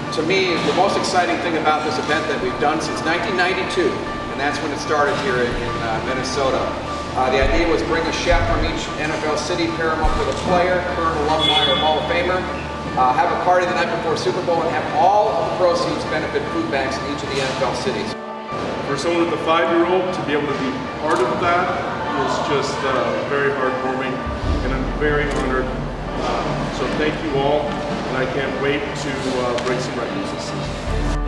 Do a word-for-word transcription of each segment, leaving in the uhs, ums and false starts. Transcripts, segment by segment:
to me, the most exciting thing about this event that we've done since nineteen ninety-two, and that's when it started here in, in uh, Minnesota. Uh, the idea was bring a chef from each N F L city, pair him up with a player, current alumni or Hall of Famer, uh, have a party the night before Super Bowl, and have all of the proceeds benefit food banks in each of the N F L cities. For someone with a five-year-old to be able to be part of that is just uh, very heartwarming, and I'm very honored. Uh, so thank you all, and I can't wait to uh, break some records this season.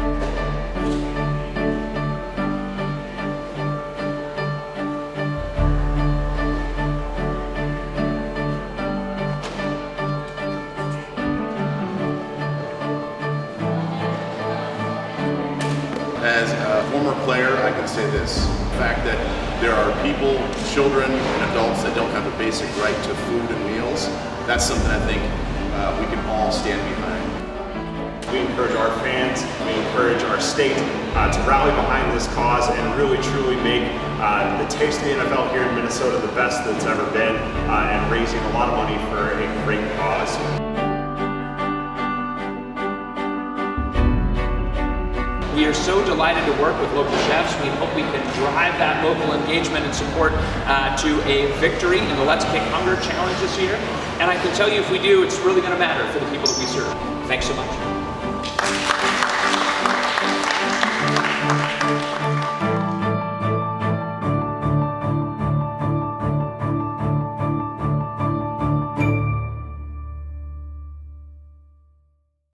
As a former player, I can say this. The fact that there are people, children, and adults that don't have a basic right to food and meals, that's something I think uh, we can all stand behind. We encourage our fans, we encourage our state uh, to rally behind this cause and really truly make uh, the taste of the N F L here in Minnesota the best that's ever been, uh, and raising a lot of money for a great cause. We are so delighted to work with local chefs. We hope we can drive that local engagement and support uh, to a victory in the Let's Kick Hunger Challenge this year. And I can tell you, if we do, it's really going to matter for the people that we serve. Thanks so much.